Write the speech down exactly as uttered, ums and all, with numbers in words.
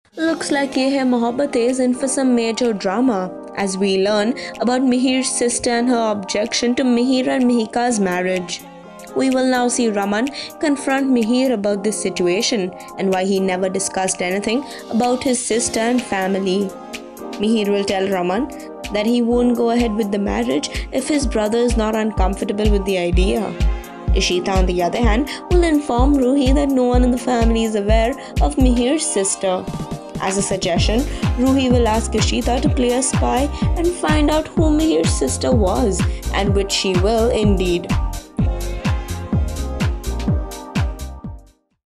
Looks like Ye Hai Mohabbat is in for some major drama as we learn about Mihir's sister and her objection to Mihir and Mihika's marriage. We will now see Raman confront Mihir about this situation and why he never discussed anything about his sister and family. Mihir will tell Raman that he won't go ahead with the marriage if his brother is not uncomfortable with the idea. Ishita, on the other hand, will inform Ruhi that no one in the family is aware of Mihir's sister. As a suggestion, Ruhi will ask Ishita to play a spy and find out who Mihir's sister was, and which she will indeed.